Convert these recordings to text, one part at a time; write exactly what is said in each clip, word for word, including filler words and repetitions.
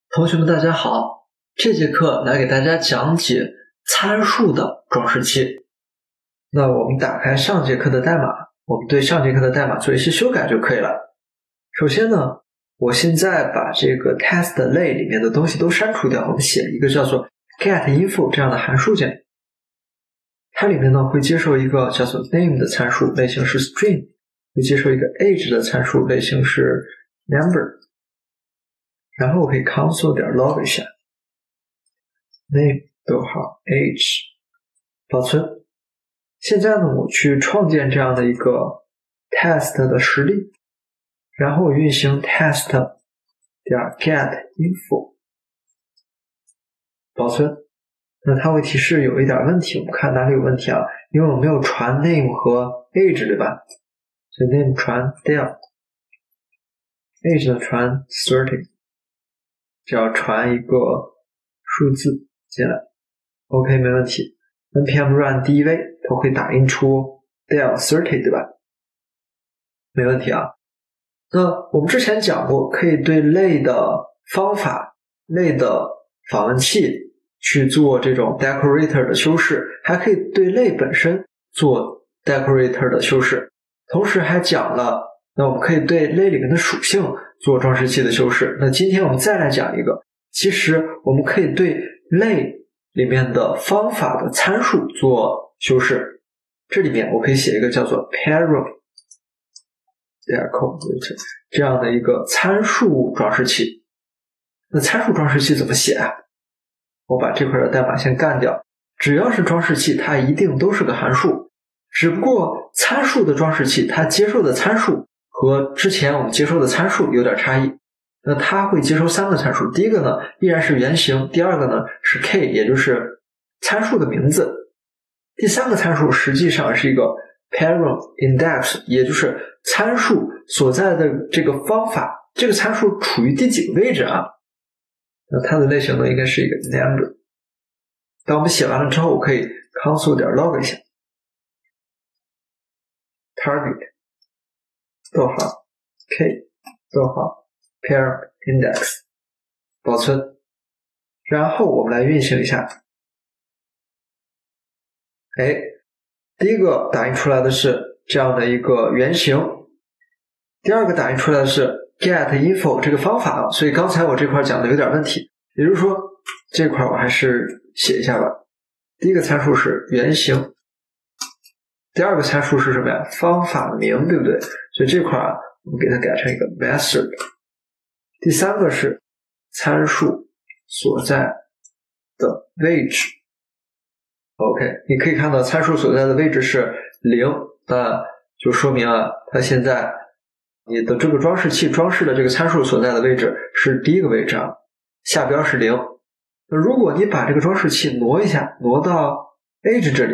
同学们大家好，这节课来给大家讲解参数的装饰器。那我们打开上节课的代码，我们对上节课的代码做一些修改就可以了。首先呢，我现在把这个 test 类里面的东西都删除掉，我们写一个叫做 getInfo 这样的函数进来。它里面呢会接受一个叫做 name 的参数，类型是 string， 会接受一个 age 的参数，类型是 number。然后我可以 console 点 log 一下 name 逗号 age 保存。现在呢，我去创建这样的一个 test 的实例，然后我运行 test 点 getInfo 保存。那它会提示有一点问题，我们看哪里有问题啊？因为我没有传 name 和 age 对吧？所以 name 传掉 age 呢传三十，只要传一个数字进来 OK 没问题。 npm run dev 它会打印出 del 三十对吧？没问题啊。那我们之前讲过，可以对类的方法、类的访问器去做这种 decorator 的修饰，还可以对类本身做 decorator 的修饰。同时还讲了，那我们可以对类里面的属性做装饰器的修饰。那今天我们再来讲一个，其实我们可以对类里面的方法的参数做修饰。这里面我可以写一个叫做 parallel decorator 这样的一个参数装饰器。那参数装饰器怎么写啊？我把这块的代码先干掉。只要是装饰器，它一定都是个函数，只不过参数的装饰器它接受的参数和之前我们接收的参数有点差异。那它会接收三个参数，第一个呢依然是原型，第二个呢是 k， 也就是参数的名字，第三个参数实际上是一个 parent index， 也就是参数所在的这个方法，这个参数处于第几个位置啊？那它的类型呢应该是一个 number。 当我们写完了之后，我可以 console 点 log 一下 target 逗号 k 逗号 parent index 保存。然后我们来运行一下。哎，第一个打印出来的是这样的一个原型，第二个打印出来的是 getInfo 这个方法啊，所以刚才我这块讲的有点问题，也就是说这块我还是写一下吧。第一个参数是原型，第二个参数是什么呀？方法名，对不对？所以这块啊，我们给它改成一个 method。第三个是参数所在的位置。OK， 你可以看到参数所在的位置是零，那就说明啊，它现在你的这个装饰器装饰的这个参数所在的位置是第一个位置啊，下标是零。那如果你把这个装饰器挪一下，挪到 age 这里，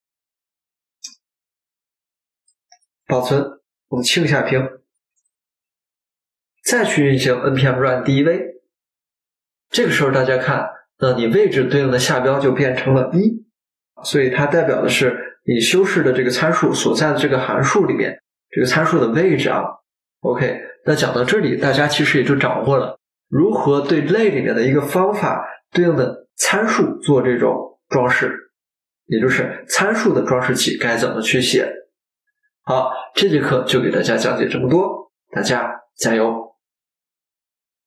保存，我们清一下屏，再去运行 npm run dev， 这个时候大家看，那你位置对应的下标就变成了一，所以它代表的是你修饰的这个参数所在的这个函数里面这个参数的位置啊。OK， 那讲到这里，大家其实也就掌握了如何对类里面的一个方法对应的参数做这种装饰，也就是参数的装饰器该怎么去写。好，这节课就给大家讲解这么多，大家加油。